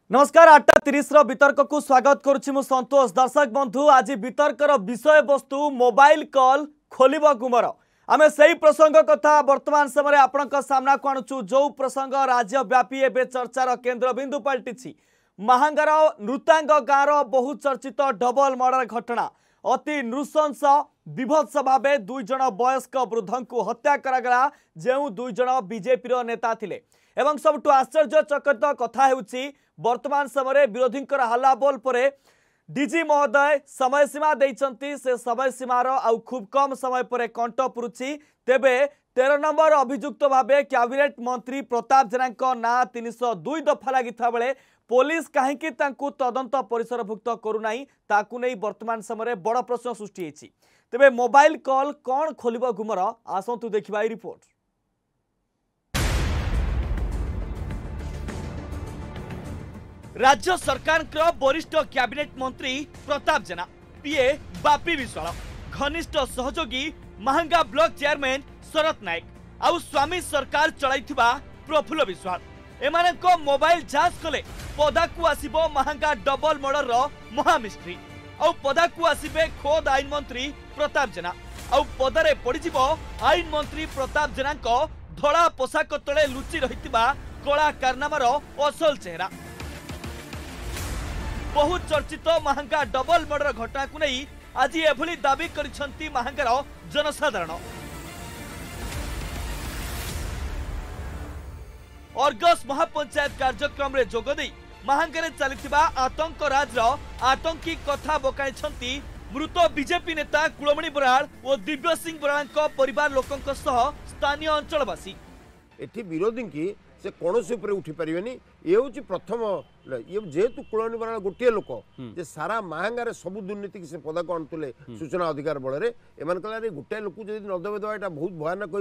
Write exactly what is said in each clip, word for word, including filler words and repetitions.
नमस्कार आठटा तीस वितर्क को स्वागत करुछि मु संतोष। दर्शक बंधु आज वितर्कर विषय वस्तु मोबाइल कॉल खोलिब गुमर आम से प्रसंग कथा वर्तमान समय आपण सामना को आणुचु जो प्रसंग राज्यव्यापी एवं चर्चार केन्द्रबिंदु पलटि महांगार नृतांग गाँव बहुचर्चित डबल मर्डर घटना अति नृशंस विभत्स भावे दुई जन वयस्क वृद्ध को हत्या करागला जो दुई जन बीजेपी नेता थिले एवं सबुठु आश्चर्यचकित कथा हेउछि वर्तमान समय विरोधी हल्ला बोल पर डीजी महोदय समय सीमा देइचंती से समय सीमार आउ खूब कम समय पर कंठ पुरुछि। तेबे तेरह नंबर अभियुक्त भावे कैबिनेट मंत्री प्रताप जेना ना तीन सौ दुई दफा लगी बेले पुलिस कहीं तदंत परिसरभुक्त करूना ताकू नहीं वर्तमान समय बड़ प्रश्न सृष्टि होती। तेबे मोबाइल कॉल कौन खोलिब गुमर आसतु देखा रिपोर्ट। राज्य सरकार वरिष्ठ कैबिनेट मंत्री प्रताप जेना पीए बापी विश्वाल घनिष्ठ सहयोगी महांगा ब्लॉक चेयरमैन शरत नायक आउ स्वामी सरकार चलाइथिबा प्रफुल्ल विश्वाल एमानक मोबाइल जांच कले पदाकू आसीबो महांगा डबल मर्डर महामिस्ट्री आउ पदाकू आसीबे खोद आईन मंत्री प्रताप जेना आउ पदरे पड़िजिबो आईन मंत्री प्रताप जेनाक धड़ा पोशाक तले लुचि रहितिबा कला कारनामार असल चेहरा। बहुत चर्चित महांगा डबल मर्डर घटना को नहीं आज एभली दाबी करिसंती महांगार जनसाधारण। अर्गस महापंचायत कार्यक्रम रे जोगदे महांगारे चलिथिबा आतंक राजर आतंकी कथा बकाइछंती मृत बीजेपी नेता कुलमणि बराड़ और दिव्य सिंह बराड़ परिवार लोकंक सह स्थानीय अंचलवासी। एठी विरोधी की से कौन से उठी पारे ये हूँ प्रथम ये जेहेतु कुलमणि बराड़ गोटे लोक जे सारा महांगार सबू दुर्नीति से पदा को आणुले सूचना अधिकार बल एम गोटे लोक जब नदेवे दवा यहाँ बहुत भयानक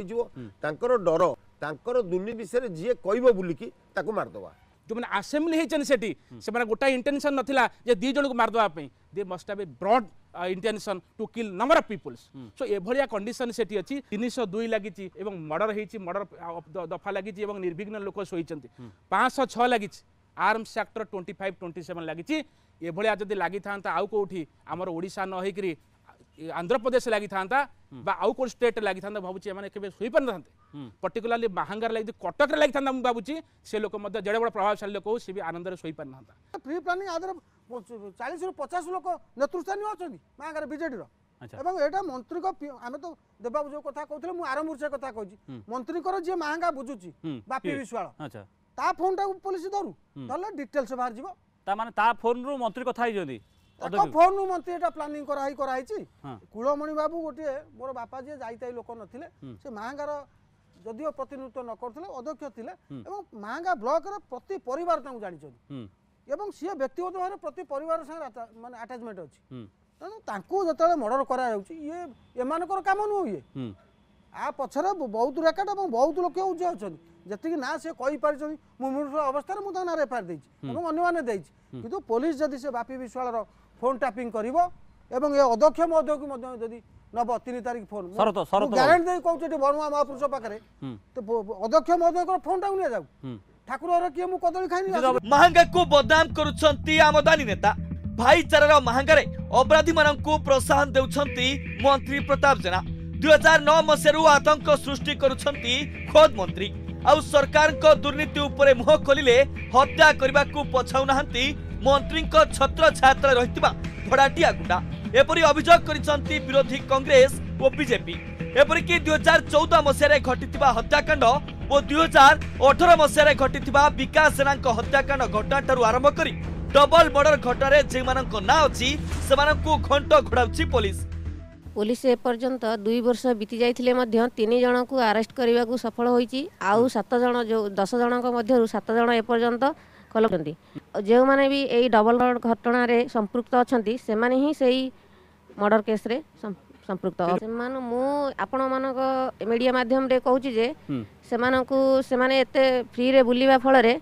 हो डर तांकर दुर्नीति विषय जी कह बुलिकी मारदवा जो मैंने आसेम्बली होती से गोटाए इंटेंशन नाला जे दी जन को मारदे दे must have a broad intention to kill number of peoples so एभलिया कंडीशन सेठी अछि तीन सौ दुई लागिछि एवं मर्डर हेछि मर्डर दफा लागिछि एवं निर्विघ्न लोक सोइचंती पाँच सौ छह लागिछि आर्म्स एक्टर ट्वेंटी फाइव ट्वेंटी सेवन लागिछि एभलिया जदि लागि थांता आउ कोठी हमर ओडिसा न होइकरी आंध्र प्रदेश लागि थांता बा आउ को स्टेट लागि थांता भाबुछि एमाने केबे सोइ पर नथांते पर्टिकुलरली महांगार लागि कटक रे लागि थांता मु भाबुछि से लोक मध्ये जड़े बड़ प्रभावशाली लोक हो से भी आनंद रे सोइ पर नथांता प्री प्लानिंग आदर चालीस रु पचास लोक नेतृस्थानी अछंती महांगार बीजेडी रो एवं एटा मंत्री को आमे तो देबाबू जो कथा कहथले मु आरंभ से कथा कहछि मंत्री को जे महांगा बुझुछि बापी विश्वाल अच्छा ता फोन टा पुलिस धरू तले डिटेल्स बाहर जिवो ता माने ता फोन रू मंत्री कथा ही जदी फोन रू मंत्री एटा प्लानिंग कराई कराइछि कुलमणि बाबू गोटे मोर बापा जे जाइताई लोक नथिले से महांगार जदिओ प्रतिनिधित्व न करथिले अध्यक्ष थिले एवं महांगा ब्लॉक रे प्रति परिवार तांको जानिछथि एवं सी व्यक्तिगत भाव प्रति परिवार संगे माने अटैचमेंट अछि तेणु तांको जतले मर्डर करा जाउछि ये एमानकर काम नु ये आ पछरे बहुत रेकर्ड एवं बहुत लोक उजे अछन जति ना से कहि पारि मुमूर्ष अवस्था रे मु ताना रेफार देछि एवं अन्य माने देछि किंतु पुलिस जदि से बापी विश्वाल रो फोन टैपिंग करिवो एवं ये अध्यक्ष महोदय को मध्ये जदि नब तीन तारीख फोन शरत शरत गारंटी दे कहउछि बरुआ महापुरुष पाखरे तो अध्यक्ष महोदय को फोन टा उनिया जाउ ठाकुर किए मु कदली खाइनी महांगा को बदनाम करुछंती आमदानी नेता भाईचारार महांगारे अपराधी माननकु प्रोत्साहन देउछंती मंत्री प्रताप जेना दुई हजार नौ मसीह आतंक सृष्टि करुछंती खोद मंत्री आउ सरकार को दुर्नीति उपरे मुह खोलिले हत्या करने को पछाऊ नाहंती मंत्री छत्र छाया रहितिबा भड़ाटिया गुंडा एपरी अभियोग करिसंती विरोधी कांग्रेस और बीजेपी एपरिक दुई हजार चौदह मसीह घटिथिबा हत्याकांड और दुई हजार अठर मसीह घटिथिबा विकास सेना हत्याकांड घटना ठारू आरंभ करी डबल मर्डर घटना जे मानक ना अछि सेमानकु घंट घोड़ाउछि पुलिस पुलिस एपर्यंत दुई वर्ष बीती जाइथिले मध्य तीन जन को अरेस्ट करने को सफल होईची आउ सात जन जो दस जन मध्य सात जन एपर्यंत कलकंती जो माने भी यही डबल मर्डर घटना रे संपृक्त अछंती से माने ही सही मर्डर केस रे संपृक्त से माने मु आपण मानक मीडिया माध्यम रे कहूची जे से मानकु से माने एते फ्री रे बुलीबा फल रे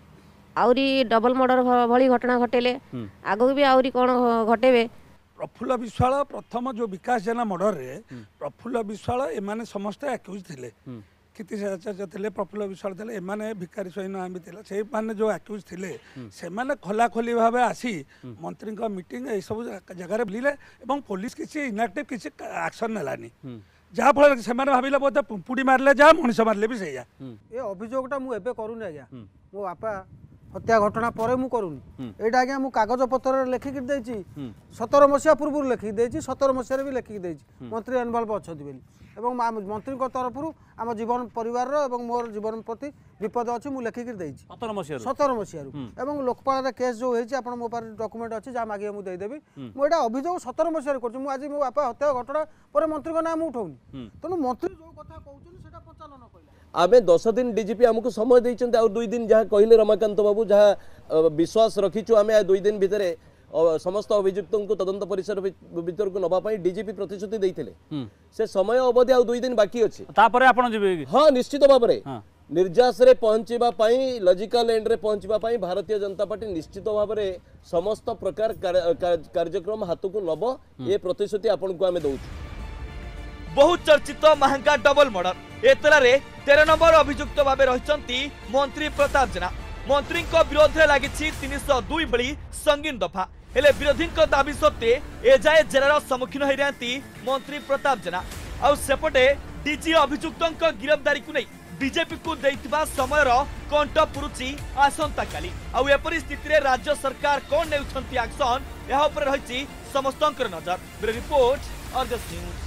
आउरी डबल मर्डर भली घटना घटेले आगो भी आउरी कोन घटेबे प्रफुल्ल विश्वाल प्रथम जो विकास जेना मर्डर रे प्रफुल्ल विश्वाल एमाने समस्त एक्यूज थिले कीर्ति आचार्य थे प्रफुल्ल विश्वाल थे एमाने भिखारी सैन आम थे से माने जो आक्यूज थे से खोला खोली भाव आसी मंत्री मीटिंग ये सब जगह बुलिले पुलिस किसी इनएक्टिव किसी एक्शन नेलानी जहाँ फल से भाविले बोधे पुड़ी मारे जहाँ मनीष मारे भी सैया ये अभियोगटा मुझे करूनी आज्ञा मो बापा हत्या घटना पर मु करूनी एटा आज्ञा मु कागज पत्र लेखिक देछि सतर मसीहा पूर्व लेखिक देछि सतर मसीहा भी लेखिक देछि मंत्री इनवॉल्व अछथि बेली एवं मंत्री तरफ आम जीवन परिवार एवं मोर जीवन प्रति विपद अच्छी मुझे लेखिक देछि सतर मसीहा सतर मसीहा एवं लोकपाल केस जो होइछि आपण मो पार डॉक्यूमेंट अच्छी जहाँ मागे मुझे देदेवी मुझे अभियोग सतर मसीहा कर आज मो बापा हत्या घटना पर मंत्री का नाम उठाऊनी तेणु मंत्री जो कथा कहउछन सेटा प्रचालन कइला आमे दस दिन डीजीपी आमको समय देइछन्ते और दुई दिन जहाँ कहले रमाकांत बाबू जहाँ विश्वास रखीचु आमे दुई दिन भितर समस्त अभियुक्तों को तदंत परिसर भीतर को नबा पाई डीजीपी प्रतिश्रुति देइथिले से समय अवधि आ दुई दिन बाकी अछि तापरे आपण जिबे हां निश्चित भाबरे निर्जास रे पहुंचीबा पाई लॉजिकल एंड रे पहुंचीबा पाई भारतीय जनता पार्टी निश्चित भाबरे समस्त प्रकार कार्यक्रम हाथ को नब ए प्रतिश्रुति आपण को आमे दउछु बहुत चर्चित महंगा डबल मर्डर एतलारे तेरह नंबर अभियुक्त भाव रही मंत्री प्रताप जेना मंत्री विरोध में लगी तीन सौ दुई भली संगीन दफा हेले विरोधी दाबी सत्वे एजाए जेरार सम्मुखीन होती मंत्री प्रताप जेना आउ सेपटे डीजी अभियुक्तों गिरफ्तारी को नहीं बीजेपी को देइतिबा समयर कंठ पुरुची आसंता काली आउ एपरि स्थिति रे राज्य सरकार कोन नेउछंती एक्शन यहा ऊपर रहिछि समस्तंकर नजर ब्यूरो रिपोर्ट अर्गस न्यूज।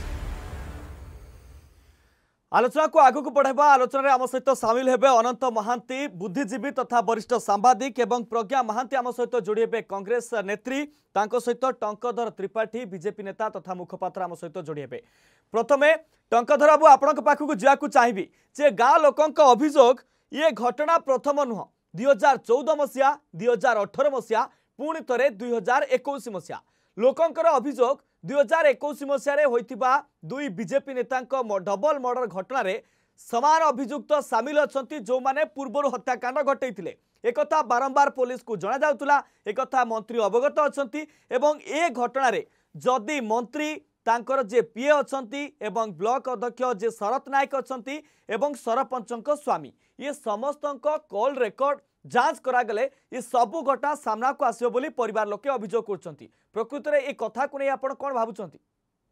आलोचना को आगु को बढ़ावा आलोचना आम सहित सामिल हेबे अनंत महांती बुद्धिजीवी तथा वरिष्ठ सांबादिक एवं प्रज्ञा महांती आम सहित जोड़ी हेबे कांग्रेस नेत्री तांको सहित टंकधर त्रिपाठी बीजेपी नेता तथा मुखपात्र आम सहित जोड़ी हेबे। प्रथमे टंकधर बाबू आपण पाखक जाकू चाहिबी जे गाँ लोकंक अभियोग ये घटना प्रथम नुह दुई हजार चौदह मसीहा दुई हजार अठर मसीहा पुणी थे दुई हजार एकुश मसीहा लोकंकर अभियोग दुई हजार एकुश मसीह होइतिबा दुई बीजेपी नेता डबल मर्डर घटना रे समान अभियुक्त सामिल अछंती जो माने पूर्वर हत्याकांड घटैथिले एकथा बारंबार पुलिस को जना जाउतला एकथा मंत्री अवगत अछंती एवं ए घटना रे जदि मंत्री तांकर जे पीए अछंती एवं ब्लॉक अध्यक्ष जे शरत नायक अछंती एवं सरपंचक स्वामी ये समस्तक कॉल रेकर्ड जांच करागले ये सबू घटना सामना को आसियो बोली परिवार लोके अभियोग करछंती प्रकृत रे ए कथा को नै आपण कोन भाबुछंती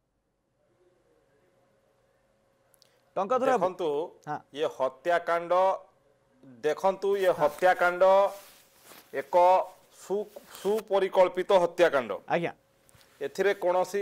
टंकाधर देखंतु ये हत्याकांड देखंतु ये हत्याकांड एक सु सुपरिकल्पित हत्याकांड आज्ञा एथिरे कोनोसी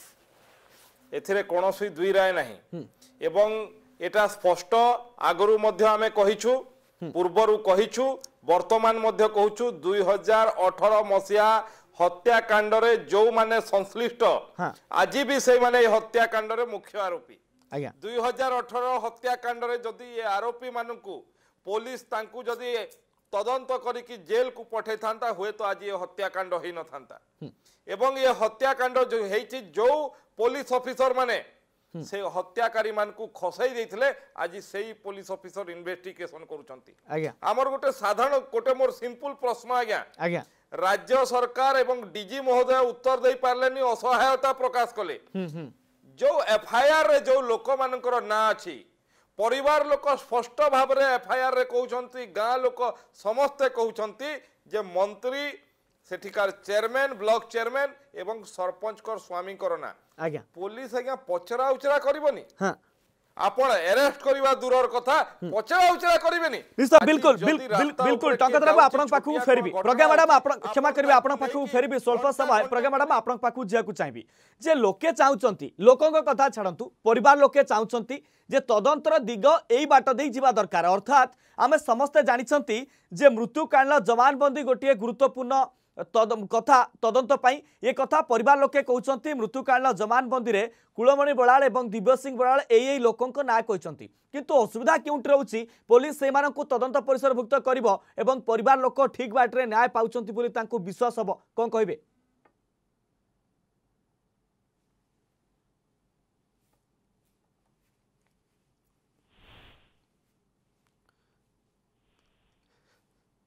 एथिरे कोनोसी दुई राय नाही एवं एटा स्पष्ट आगरु मध्य आमे कहिछु पूर्वरु कहिछु वर्तमान मध्य कहूछु दुई हजार अठर मसीहा हत्याकांड रे जो माने संश्लिष्ट आज भी से माने हत्याकांड रे मुख्य आरोपी दुई हजार अठर हत्याकांड रे जदि ये आरोपी मानकु पुलिस तांकु जदि तदंत करिकि जेल को पठै थांता हुए तो आज ये हत्याकांड होई न थांता एवं ये हत्याकांड जो हेछि जो पुलिस ऑफिसर माने से हत्याकारी मान को खसाई देथिले आज सेही पुलिस ऑफिसर इन्वेस्टिगेशन करूचंती आज्ञा हमर गोटे साधारण गोटे मोर सिंपल प्रश्न आज्ञा आज्ञा राज्य सरकार एवं डीजी महोदय उत्तर दे पारलेनी असहायता प्रकाश कले जो एफआईआर रे जो लोक मानकर ना अछि परिवार लोक स्पष्ट भाव रे एफआईआर रे कहउचंती गां लोक समस्त कहउचंती जे मंत्री सेठिकार चेयरमैन ब्लॉक चेयरमैन एवं सरपंच कर स्वामी करना आज्ञा पुलिस आज्ञा पचरा उचरा करबनी हां आपण अरेस्ट करबा दूरर कथा पचरा उचरा करबेनी निश्चय बिल्कुल बिल्कुल टंकाधर बाबू आपण पाखु फेरबी प्रज्ञा मैडम आपण क्षमा करबे आपण पाखु फेरबी स्वल्प समय प्रज्ञा मैडम आपण पाखु जियाकू चाहिबी जे लोके चाहुचंती लोकंक कथा छाडंतु परिवार लोके चाहुचंती जे तदंतर दिग एई बाट देई जिबा दरकार अर्थात आमे समस्त जानिचंती जे मृत्यु कांड जमानबंदी गोटिए गुरुत्वपूर्ण तद कथा तदंत पाई ये कथा परिवार लोके कहउचंती मृत्युकाल जमानबंदी रे कुलमणि बराल एवं दिव्य सिंह बराल एई लोकंक ना कहउचंती किंतु असुविधा केउंट रहउची पुलिस से मानकु तदंत परिसरभुक्त करिवो एवं परिवार लोक ठीक बाटरे न्याय पाउचंती बोली तांकु विश्वास हबो कोन कहबे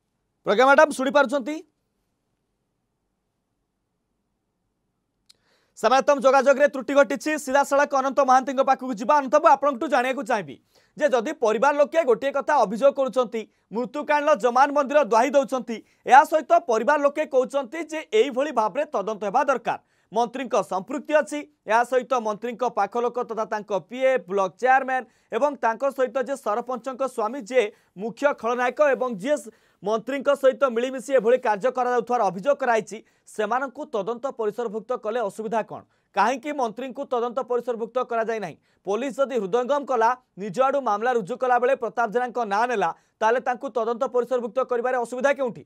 प्रज्ञा मैडम सुनी पारुचंती समातम जोगाजोग रे त्रुटि घटी सीधा सड़क अनंत महांती पाखक जा अनंत बाबू आपंठू जाना चाहिए जे जदि परिवार लोके गोटे कथा अभियोग करुँच मृत्युकांड जमान मंदिर दुहाई दौरान या सहित परिवार लोके कहते जे यही भाव में तदंत होगा दरकार मंत्री संपृक्ति अच्छी या सहित मंत्री पाख लोक तथा पीए ब्लॉक चेयरमैन एवं सहित जे सरपंच स्वामी जे मुख्य खलनायक एवं जी मंत्री सहित मिलमिशी एभली कार्य कर अभियोग कराई सेमानंकु तदंत परिसरभुक्त कले असुविधा कौन कहीं मंत्री को तदंत परिसरभुक्त करा जाय नाही पुलिस जदि हृदयंगम कला निज आड़ू मामला रुजु कला बेले प्रताप जेना ना नेला ताले तांकु तदंत परिसरभुक्त करिबारे असुविधा केउठी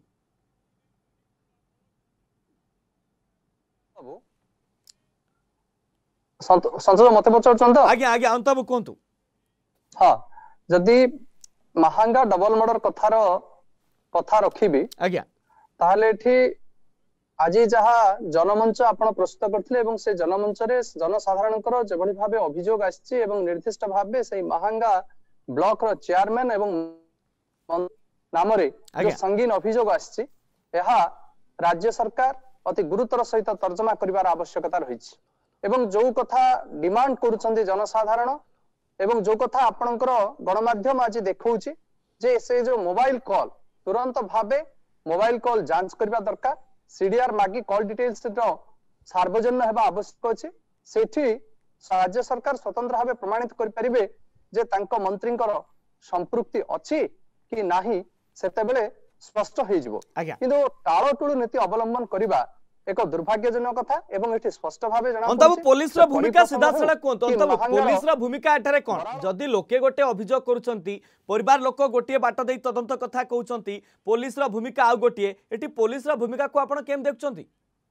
संसद मते पचारछन तो आज्ञा आज्ञा अंतबु कोंतु हां जदि महांगा डबल मर्डर कथार कथा रखिबी आज्ञा ताहले एठी आज जहा जनमंच आपण प्रस्तुत करथिले एवं से जनमंच रे जनसाधारणकर जेभली भाबे अभियोग आछि एवं निर्दिष्ट भाबे से महांगा ब्लॉक रो चेयरमैन एवं नाम रे जो संगीन अभियोग आछि एहा राज्य सरकार अति गुरुतर सहित तर्जमा करिवार आवश्यकता रहिछि एवं जो कथा डिमांड करूछन्ती जनसाधारण एवं जो कथा आपणकर गणमाध्यम आज देखौछि जे से जो मोबाइल कॉल तुरंत भाबे मोबाइल कॉल जांच करबा दरकार सीडीआर मागी कॉल डिटेल्स सार्वजनिक हेबा आवश्यक अछि सेठी राज्य सरकार स्वतंत्र भाबे प्रमाणित करि परिबे जे तांको मंत्रींकर संपृक्ति अछि कि नाही सेते बेले स्पष्ट होई जिवो किंतु टाळटुळु नीति अवलंबन करिबा एक दुर्भाग्यजनक कथा एवं एठी स्पष्ट भाबे जणा अंतबु पुलिस रो भूमिका सीधा सड़क कोन अंतबु पुलिस रो भूमिका एठारे कोन जदि लोके गोटे अभियोग करूछंती परिवार लोक गोटे बाट देई तदंत कथा कहउछंती पुलिस रो भूमिका आ गोटे एठी पुलिस रो भूमिका को आपण केम देखछंती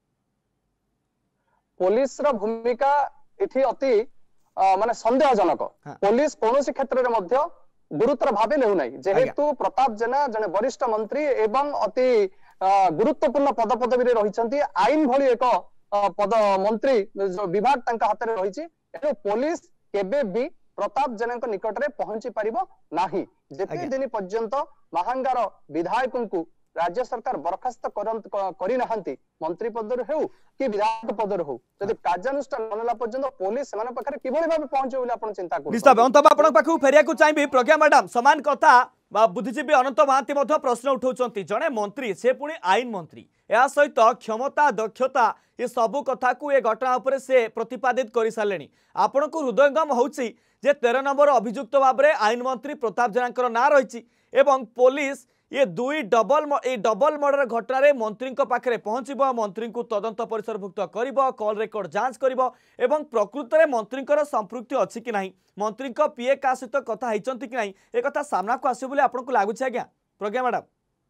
पुलिस रो भूमिका एठी अति माने संदेहजनक पुलिस कोनोसी क्षेत्र रे मध्य गुरुतर भाबे लेउ नै जेहेतु प्रताप जेना जने वरिष्ठ मंत्री एवं अति गुरुत्वपूर्ण पद पदवी रे रहिसंती आईन भली एक पद मंत्री विभाग तांका हाथ रे रहिछि एनु पुलिस केबे भी प्रताप जेना निकट रे पहुंची परिबो नाही जेते दिन पर्यंत महांगार विधायक को राज्य सरकार बरखास्त करि नहंती मंत्री पद रे हेउ कि विधायक पद रे हो जदि कार्यानुष्ठान ननेला पर्यंत पुलिस सेमान पाखरे किबोली भाबे पहुंचे बोली आपण चिंता करू निस्ता अंतबा आपण पाखु फेरिया को चाहिबी प्रज्ञा मैडम समान कथा बुद्धिजीवी अनंत महांती मध्य प्रश्न उठाउछंती जणे मंत्री से पुणी आईन मंत्री या सहित क्षमता दक्षता ये सबु कथा को ये घटना उपरे से प्रतिपादित कर सारे आपण को हृदयंगम होउछि जे तेरह नंबर अभियुक्त भाव में आईन मंत्री प्रताप जेना ना रही एवं पुलिस ये दुई डबल ए डबल मर्डर घटना रे मंत्री पाखे पहुँच मंत्री को तदंत परिसरभुक्त कर कॉल रेकर्ड जांच कर प्रकृत में मंत्री संपृक्ति अच्छी कि नहीं मंत्री पीए का सहित कथा होती कि नहीं एक कथा सामना को आसो आपको लगुच आज्ञा प्रज्ञा मैडम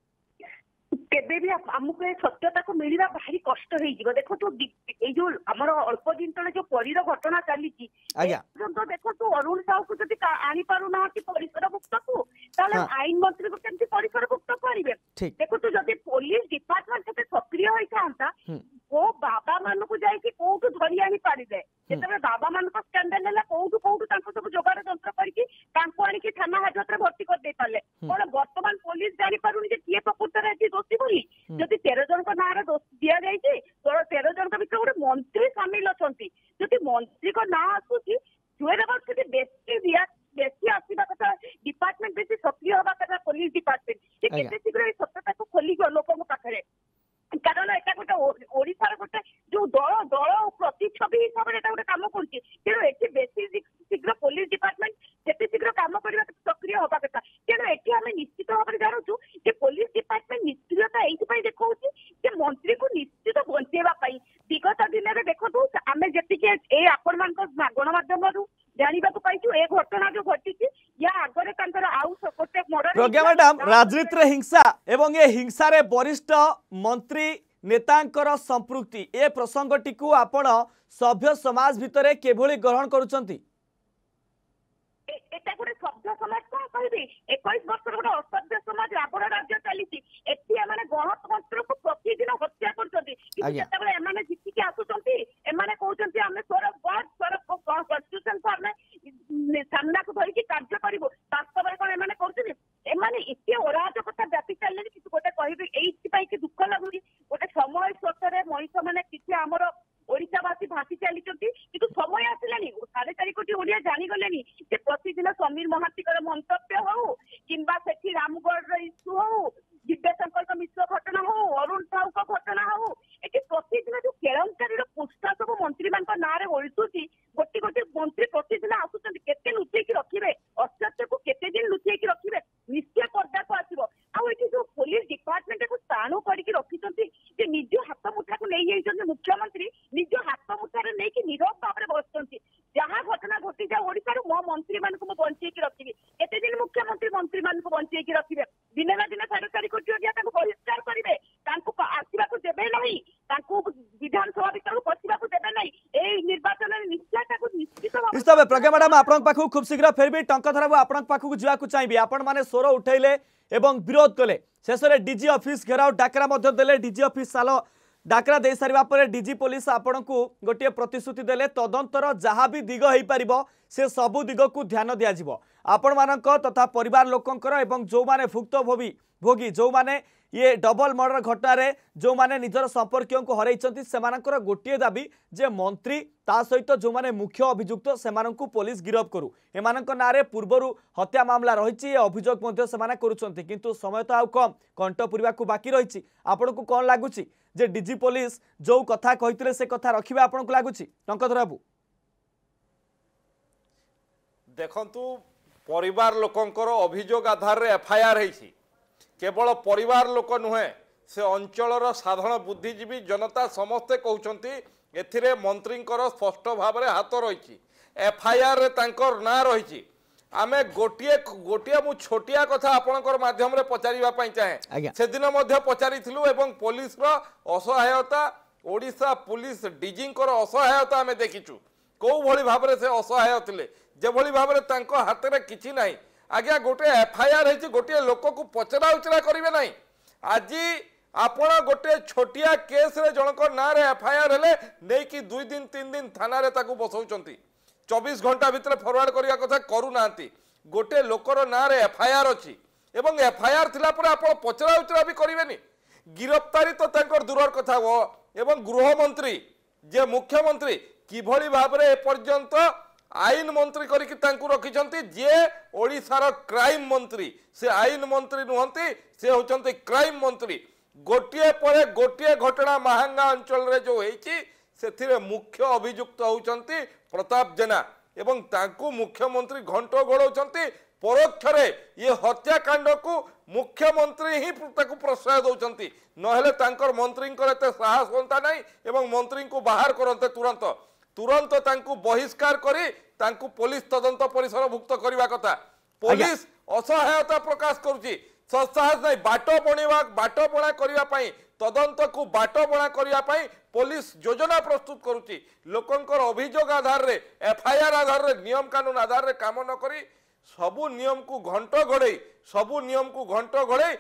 केबे भी हमको सत्यता को मिलवा भारी कष्ट हो देखो तो जो आमर अल्प दिन तले जो परीर घटना चली देखो तो अरुण साहू को जब आनी पारु ना परिसरभुक्त को आईन मंत्री को केमती परिसरभुक्त करेंगे देखो तो जब पुलिस डिपार्टमेंट से सक्रिय होता वो बाबा मान को जाकि कौटू धरी आनी पारे जिते बाबा मान स्कैंडल है कौटू कौटू सब जोगाड़ जंत्र करके थाना हाजत में भर्ती कर दे पारे कौन बर्तमान पुलिस जानी पारुनी किए प्रकृत में दोषी बोली जदि तेरह जन ना दोष दि जाए तेरह जन भर गोटे मंत्री सामिल अच्छा जदि मंत्री को ना आसूसी जुए बेसी बेसी आसवा कथा डिपार्टमेंट बेसी सक्रिय हवा कथा पुलिस डिपार्टमेंट केते शीघ्र सत्यता को खोली लोक पाखे कारण एटा गोटे ओडिशार गोटे जो दल दल प्रतिच्छवि हिसाब से गोटे कम कर बेसी शीघ्र पुलिस डिपार्टमेंट जिते शीघ्र कम करने सक्रिय हवा कथा तेणु ये आम निश्चित भाव में जानूँ कि पुलिस डिपार्टमेंट निष्क्रियता ये देखा कि मंत्री को निश्चित बंचेवाई विगत दिन में देखो आम जी आपण मान गणमाध्यम जानवा पाइु ए घटना जो घटी या आगे गोटे प्रज्ञा मैडम राजनीति हिंसा एवं ये हिंसा रे वरिष्ठ मंत्री नेतांकर संपृक्ति ए प्रसंगटी को आपण सभ्य समाज भितर केभली ग्रहण करुचंती एटा गोटे सभ्य समाज कौन कह इक्कीस वर्ष गोटे असभ्य समाज रावण राज्य चली माने गणतंत्र को प्रतिदिन हत्या कर जितिकी आसुचंती एमाने कहउचंती आमे स्वर वर्ड स्वर कॉन्स्टिट्यूशन फॉर्म सामना को धरिकी कार्य करिवो वास्तव में कोन एमाने कहउचंती एमाने इते अराजकता व्यापी चलले कि गोटे कहबी एइति पई कि दुख लागुनी गोटे समय स्रोतरे मनीष माने किछि हमर ओडिशावासी भाषी ଇସ୍ୟୁ ହଉ, ଦିବ୍ୟଶଙ୍କର ମିଶ୍ର ଘଟଣା ହଉ, ଅରୁଣ ସାହୁଙ୍କ ଘଟଣା ହଉ, ଏଠି ପ୍ରତିଦିନ ଯୋଉ କେଳଙ୍କାରୀର ପୃଷ୍ଠା ସବୁ ମନ୍ତ୍ରୀ ମାନଙ୍କ ନାଁରେ ଓଲଟୁଛି, ଗୋଟି ଗୋଟି ମନ୍ତ୍ରୀ ପ୍ରତିଦିନ ଆସୁଛନ୍ତି, କେତେ ଲୁଚେଇକି ରଖିବେ? ଅସତ୍ୟକୁ କେତେ ଦିନ ଲୁଚେଇକି ରଖିବେ? ନିଶ୍ଚୟ ପର୍ଦ୍ଦାକୁ ଆସିବ। ଆଉ ଏଠି ଯୋଉ ପୋଲିସ ଡିପାର୍ଟମେଣ୍ଟକୁ ସ୍ଥାଣୁ କରିକି ରଖିଛନ୍ତି, ଯେ ନିଜ ହାତ ମୁଠାକୁ ନେଇଯାଇଛନ୍ତି ମୁଖ୍ୟମନ୍ତ୍ରୀ, ନିଜ ହାତ ମୁଠାରେ ନେଇକି ନିରବ ଭାବରେ ବସିଛନ୍ତି। ଯାହା ଘଟଣା ଘଟି ଯାଉ ଓଡିଶାରୁ ମୋ ମନ୍ତ୍ରୀ ମାନଙ୍କୁ ମୁଁ ବଞ୍ଚେଇକି ରଖିବି। କେତେ ଦିନ ମୁଖ୍ୟମନ୍ତ୍ରୀ ମନ୍ତ୍ରୀ ମାନଙ୍କୁ ବଞ୍ଚେଇକି ରଖିବେ? ଦିନେ ନା ଦିନେ ସରକାରୀ କୋଟି ତାଙ୍କୁ ବହିଷ୍କାର କରିବେ, ତାଙ୍କୁ ଆସିବାକୁ ଦେବେ ନାହିଁ, ତାଙ୍କୁ ବିଧାନସଭା ଭିତରକୁ ପଶିବାକୁ ଦେବେ ନାହିଁ। ଏଇ ନିର୍ବାଚନରେ ନିଶ୍ଚୟ ତାକୁ ନିଶ୍ଚିତ ଭାବେ ପ୍ରଜ୍ଞା ମ୍ୟାଡାମ ଆପଣଙ୍କ ପାଖକୁ खूब शीघ्र फेरबी टंकधर बाबू आपन पाखु जावाक चाहिए। आपण माने स्वर उठैले एवं विरोध कले, शेष में डीजी ऑफिस घेराव डाकरा मध्य देले, डीजी ऑफिस साल डाकरा दे सारिबा परे डीजी पुलिस आपण को गोटे प्रतिश्रुति देले, तदंतर जहाँ भी दिग हो पार से सबू दिग को ध्यान दिया जिवो। आपण मानक तथा परिवार लोकंकर एवं जो माने भुक्तभोगी भोगी जो माने ये डबल मर्डर घटना रे जो माने निजर संपर्कियों को हरैछंती सेमानकर गोटे दाबी जे मंत्री ता सहित जो माने मुख्य अभियुक्त सेमानंकु पुलिस गिरफ करू। एमानक नारे पूर्वरु हत्या मामला रहिछि, ए अभियोग मध्ये सेमाने करूछंती, किंतु समय तो आउ कम कंठ पुरिबा को बाकी रहिछि। आपनको कोन लागुछि जे डीजी पुलिस जो कथा कहितले से कथा रखिबे आपनको लागुछि? टंकधर बाबू देखंतु परिवार लोकंकर अभियोग आधार रे एफआईआर हेछि, केवल परिवार लोक नुहे से अंचलर साधारण बुद्धिजीवी जनता समस्ते कहउछंती एथिरे मंत्रींकर स्पष्ट भाव में हाथ रही। एफआईआर रे तांकर ना रही। आमे गोटिए गोटिए मु छोटिया कथा आपणकर माध्यम रे पचारिबा पई चाहे, से दिन मध्य पचारिथिलु एवं पुलिस रो असहायता, ओडिशा पुलिस डीजींकर असहायता आमे देखिछु। को भली भाव रे से असहाय थिले, जे भली भाव रे तांको हाथ रे किछि नाही। आज्ञा गोटे एफआईआर है, गोटे लोक को पचरा उचरा करेंगे ना। आज आपण गोटे छोटिया केस रे जनक ना रे एफआईआर हेले नहीं कि दुई दिन तीन दिन थाना रे ताकू बसौचंती, चौबीस घंटा भितर फॉरवर्ड करिया कथा करू नांती। गोटे लोकर ना रे एफआईआर अछि एवं एफआईआर थिला पर आपण पचरा उचरा भी करिवेनी। गिरफ्तारी तो तांकर दूरर कथा हो। एवं गृह मंत्री जे मुख्यमंत्री किभली भाव रे एपर्यंत आईन मंत्री करिकी तांकु रखिछंती, जे ओडिशार क्राइम मंत्री, से आईन मंत्री नुहंती, से होचंती क्राइम मंत्री। गोटिए परे गोटिए घटना महांगा अंचल रे जो हेची सेथिरे मुख्य अभियुक्त होचंती प्रताप जेना एवं तांकु मुख्यमंत्री घंटो घोड़ौचंती। परोक्ष रे ये हत्याकांड को मुख्यमंत्री ही ताकु प्रश्रय दौचंती, नहेले तांकर मंत्रींकर एते साहस होंता नाही एवं मंत्री को बाहर करंते तुरंत तुरंत तांकु बहिष्कार करी तांकु पुलिस तदंत परिसर भुक्त करबा कथा। पुलिस असहायता प्रकाश करूची, साहस नहीं बाट बणिबा बाट बणा करबा पई, तदंत को बाट बणा करबा पई पुलिस योजना प्रस्तुत करूची। लोकंकर अभियोग आधार रे एफआईआर आधार रे नियम कानून आधार रे काम न करी सबु नियम को घंट घोड़े सबु नियम को घंट घोड़े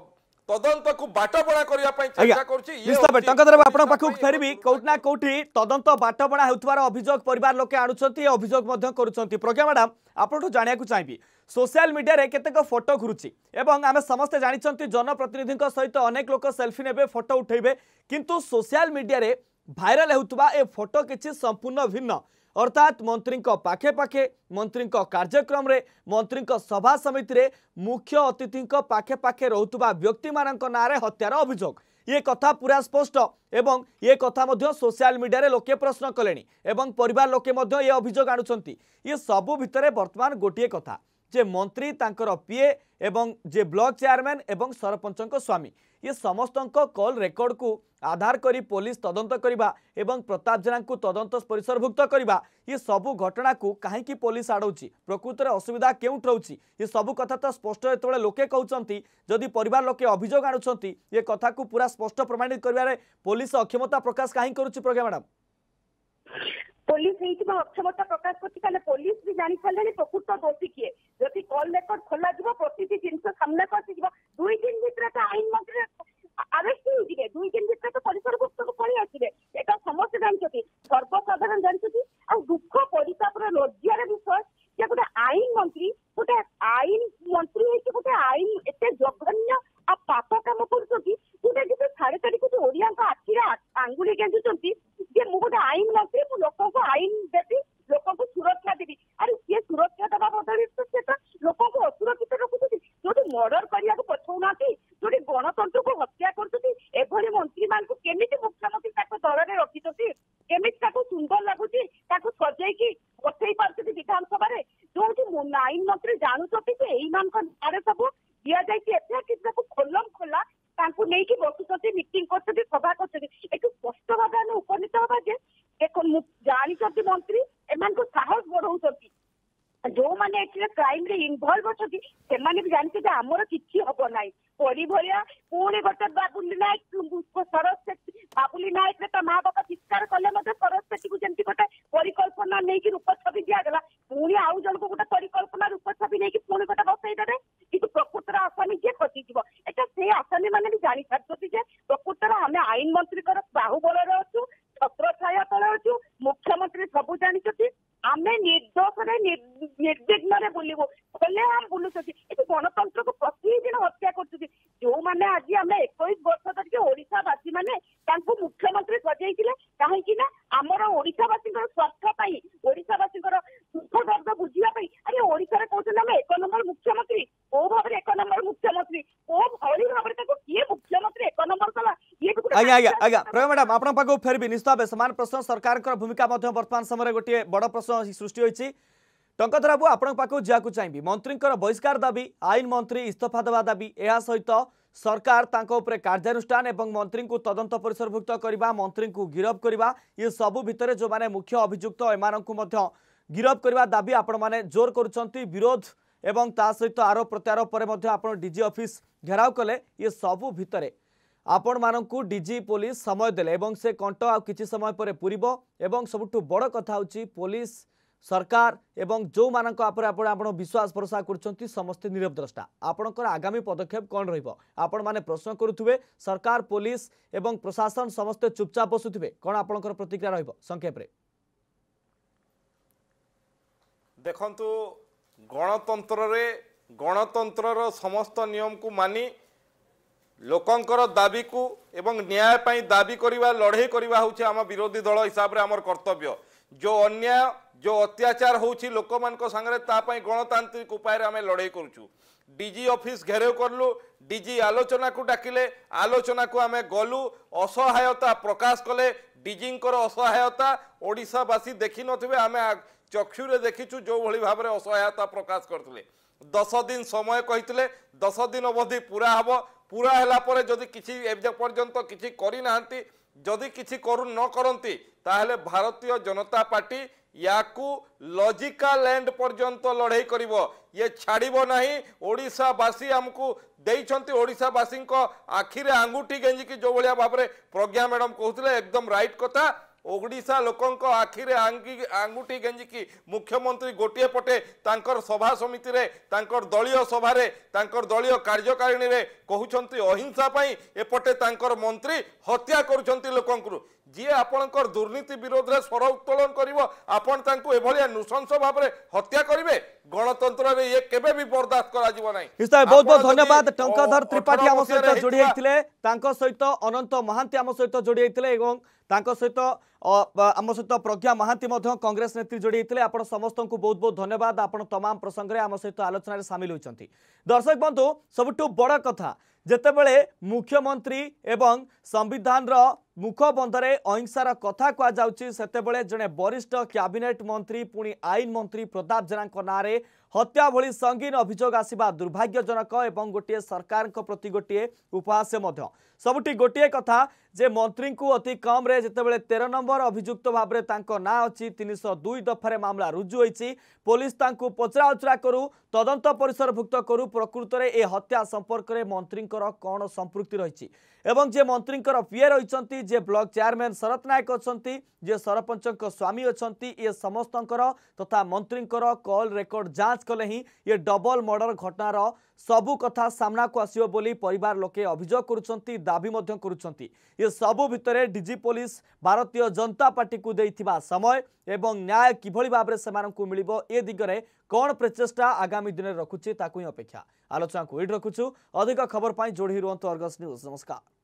तदंत को बाटबणा करिया पई चर्चा करछि। निश्चित टंकधर आपण पाखु फेरबी कोठना कोठी तदंत बाटबणा हेउतवार अभियोग परिवार लोके आनुछंती, अभियोग मध्य करूछंती। प्रज्ञा मैडम आपठु जानिया को चाहिबी, सोशल मीडिया रे केतेक फोटो घुरुछि एवं आमे समस्त जानिछंती जनप्रतिनिधिक सहित अनेक लोक सेल्फी नेबे फोटो उठेबे, किंतु सोशल मीडिया रे भाइराल हेउतबा ए फोटो किछि संपूर्ण भिन्न। अर्थात मंत्री पाखे पाखे मंत्री कार्यक्रम रे मंत्री सभा समिति रे मुख्य अतिथि पाखे पाखे रोहुतबा व्यक्ति मानक नारे हत्यार अभियोग, ये कथा पूरा स्पष्ट एवं ये कथा मध्य सोशल मीडिया रे लोके प्रश्न कलेनी एवं परिवार लोके मध्य ये अभियोग आणुछंती। ये सबु भितरे वर्तमान गोटिए कथा जे मंत्री तांकर पीए एवं जे ब्लॉक चेयरमैन एवं सरपंचक स्वामी ये समस्त कॉल रेकर्ड को आधार करी पुलिस तदंत करिबा एवं प्रताप जेना को तदंत परिसरभुक्त करिबा, ये सबु घटना को कहीं पुलिस आड़ौची, प्रकृत में असुविधा केउट रहउची, ये सबु कथा तो स्पष्ट जेतबेले लोके कहउचंती जदि परिवार लोके अभियोग आणुचंती ये कथा को पूरा स्पष्ट प्रमाणित करिबारे पुलिस अक्षमता प्रकाश कहीं करूची। प्रज्ञा मैडम पुलिस अक्षमता प्रकाश कर पुलिस भी जानी सारे प्रकृत दोषी किए, जदि कॉल रेकर्ड खोल प्रति जिन सामना कर दुई दिन भर आईन मंत्री अरेस्ट हो दुई दिन भर तो परिसरभुक्त को पड़े आसवे, यहाँ समस्त जानते सर्वसाधारण जानते। आ दुख परितापर लज्जार विषय जे गोटे आईन मंत्री गोटे आईन मंत्री गोटे आईन एत जघन्य आ पाप कम कर साढ़े चारि कोटी ओडिया आखिरे आंगुली गेंजुंट जे मु गोटे आईन मंत्री मु लोक को आईन देवी लोक को सुरक्षा देवी। अरे सी सुरक्षा देवा बदल से लोक को असुरक्षित रखुଛନ୍ତି। जो मर्डर करने को पछौना जो गणतंत्र को हत्या कर मंत्री मान केमी मुख्यमंत्री दल में रखी केमी सुंदर लगुच सजैकी बसई पार्टी विधानसभा जो आईन मंत्री जानुच्च नारे सब दि जाए खोलम खोला नहीं बसुच्च मीटिंग कर सभा कर स्पष्ट भाव में उपनीत हवा जे जानते मंत्री एम साहस बढ़ाऊँ जो मैंने क्राइम रे इनवल्व अच्छा भी जानते आमर किसी हम ना परी भाया पुणी गोटे बाबुली नायक सरस बाबुली नायक माँ बापा चित्कार कले सरस पेटी को जमी गोटे परिकल्पना नहीं रूप छवि दिगला पुणी आउ जन को गोटे परिकल्पना रूप छवि नहीं पुणी गोटे बसईदे कि प्रकृतर आसामी जी खसीज एटा से आसामी मैंने भी जानी सारी प्रकृतर आम आईन मंत्री बाहुबल अच्छु छत्र छाया तले अच्छु मुख्यमंत्री सब जानी आम निर्दोष निर्विघ्न बुलू खोले आम बुलूँ गणतंत्र को प्रतिदिन हत्या कर जो मैंने आज आम एक वर्ष धरिक ओडावासी मैंने मुख्यमंत्री सजाई कहीं आमर ओडावासी स्वार्थ ओडावासी सुख दर्द बुझापी अरे ओडार कहते आम एक नंबर मुख्यमंत्री कौ भाव एक नंबर मुख्यमंत्री कौ भाई भाव में किए मुख्यमंत्री एक नंबर कला आज्ञा आज्ञा आज्ञा प्रभा मैडम आपण पाखु फेरबी निश्चित भाव समान प्रश्न सरकार भूमिका वर्तमान समय गोटे बड़ प्रश्न सृष्टि होती टंकधर बाबू आपण पाखु जाकु चाहिए मंत्री बहिष्कार दाबी आईन मंत्री इस्तीफा देवा दाबी यह सहित सरकार तांको उपरे कार्यानुष्ठान एवं मंत्री को तदंत परिसरभुक्त करने मंत्री को गिरफ करने ये सबू भितर जो माने मुख्य अभियुक्त एमानंकु मध्य गिरफ करने दाबी आपण माने जोर करुछंती विरोध एवं ता सहित आरोप प्रत्यारोप पर मध्य आपण डीजी ऑफिस घेराव कले ये सबू भितर आपण मानकु डीजी पुलिस समय देले एवं से कंट आ किछि समय पर पुरिबो एवं सबुठु बड़ कथा होची पुलिस सरकार एवं जो मानक आप आपण विश्वास भरोसा करछंती समस्त नीरव द्रष्टा आपणकर आगामी पदक्षेप कौन रहिबो आपण माने प्रश्न करुथुबे सरकार पुलिस एवं प्रशासन समस्त चुपचाप बसुथिबे कौन आपणकर प्रतिक्रिया रहिबो संक्षेप रे देखंतु गणतंत्र रे गणतंत्रर समस्त नियम को मानी लोकंकर दाबी को एवं न्याय पाई दाबी करिवा लड़ाई करिवा होछि आम विरोधी दल हिसाब रे हमर कर्तव्य जो अन्याय जो अत्याचार होछि लोक मानक संगे ता पाई गणतांत्रिक उपाय रे आमे लड़ाई करूछु डीजी ऑफिस घेराव करलु डीजी आलोचना को डाकिले आलोचना को आमे गलु असहायता प्रकाश कले डीजींकर असहायता ओडिशावासी देखि नथिबे आमे चक्षुरे देखिछु जो भली भाव रे असहायता प्रकाश करथिले दस दिन समय कहिथिले दस दिन अवधि पूरा हबो पूरा हैला परे जदि किछि एबे पर्यंत किछि करि नाहंती जदि किछि करू न करंती ताहले Bharatiya Janata party याकू logical and पर्यंत लड़ाई करिवो ये छाड़िबो नाही ओडिशावासी हमकू देइछंती ओडिशावासी को आखिरे आंगुठी गेंजी की जो भलिया भाबरे प्रज्ञा मैडम कहउतले एकदम राइट कथा ओडिशा लोकंक आखिरे आंगुठी गेंजी की मुख्यमंत्री गोटे पटे तांकर सभा समिति रे तांकर दलीय सभा रे तांकर दलीय कार्यकारिणी रे कहउछंती अहिंसा पई एपटे तांकर मंत्री हत्या करूछंती लोकंकु जी आपणकर दुर्नीति विरोध रे स्वर उत्तोलन करिवो आपण तांको एभलिया नृशंस भाव रे हत्या करिवे गणतंत्र रे ये केबे भी बर्दाश्त करा जिवो नाही इस्ता बहुत बहुत धन्यवाद टंकधर त्रिपाठी आम सहित जोड़ी होइतिले तांको सहित अनंत महांती आम सहित जोड़ी होइतिले एवं तांको सहित आम सहित प्रज्ञा महांती मध्य कांग्रेस नेत्री जोड़ी होइतिले आपण समस्त को बहुत बहुत धन्यवाद आपण तमाम प्रसंग रे आम सहित आलोचना रे शामिल होइचंती दर्शक बंधु सबुठु बड़ कथा जेतेबेले मुख्यमंत्री एवं संविधान रो मुखबंधरे अहिंसार कथा कह जाउची सेतेबेले जने वरिष्ठ कैबिनेट मंत्री पुणी आईन मंत्री प्रताप जेना नारे हत्या भली संगीन अभियोग आसिबा दुर्भाग्यजनक एवं गोटे सरकार प्रति गोटे उपहास्य मध्य सबुठी गोटे कथा जे मंत्री को अति कम रे जेतेबेले तेरह नंबर अभियुक्त भाव में तांको ना अछि तीन सौ दुई दफारे मामला रुजु होईची पुलिस तांको पचरा उचरा करू तदंत परिसरभुक्त करू प्रकृत रे ए हत्या संपर्क रे मंत्रींकर कौन संपृक्ति रही एवं जे मंत्रींकर पीए रही जे ब्लॉक चेयरमैन शरत नायक अच्छा जे सरपंच स्वामी अच्छा ये समस्तंकर तथा मंत्रींकर कॉल रेकर्ड जांच कले ही ये डबल मर्डर घटनार सबु कथा सामना को आसियो बोली परिवार लोके अभियोग करुछंती दाबी मध्य करुछंती ये सबु भितरे DG police Bharatiya Janata party को देइथिबा समय एवं न्याय किभली भाबरे सेमानकु मिलिबो ए दिगरे कौन प्रचेष्टा आगामी दिन रखुचे ताकु अपेक्षा आलोचना को एड रखुछु अधिक खबर पाई जोड़ी रुहंतु अर्गस न्यूज नमस्कार।